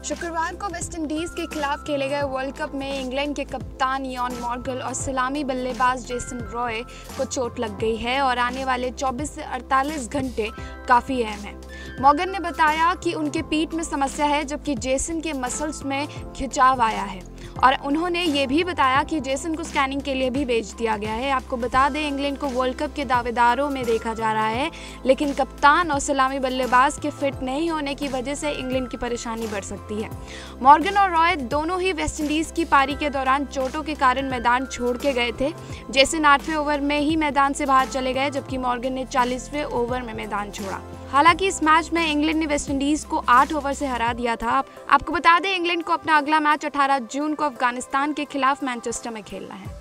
शुक्रवार को वेस्टइंडीज के खिलाफ खेले गए वर्ल्ड कप में इंग्लैंड के कप्तान इयान मॉर्गन और सलामी बल्लेबाज जेसन रॉय को चोट लग गई है और आने वाले 24 से 48 घंटे काफ़ी अहम है। मॉर्गन ने बताया कि उनके पीठ में समस्या है, जबकि जेसन के मसल्स में खिंचाव आया है और उन्होंने ये भी बताया कि जेसन को स्कैनिंग के लिए भी भेज दिया गया है। आपको बता दें, इंग्लैंड को वर्ल्ड कप के दावेदारों में देखा जा रहा है, लेकिन कप्तान और सलामी बल्लेबाज के फिट नहीं होने की वजह से इंग्लैंड की परेशानी बढ़ सकती है। मॉर्गन और रॉय दोनों ही वेस्टइंडीज़ की पारी के दौरान चोटों के कारण मैदान छोड़ के गए थे। जेसन 8वें ओवर में ही मैदान से बाहर चले गए, जबकि मॉर्गन ने 40वें ओवर में मैदान छोड़ा। हालांकि इस मैच में इंग्लैंड ने वेस्टइंडीज़ को 8 ओवर से हरा दिया था। आपको बता दें, इंग्लैंड को अपना अगला मैच 18 जून को अफगानिस्तान के खिलाफ मैनचेस्टर में खेलना है।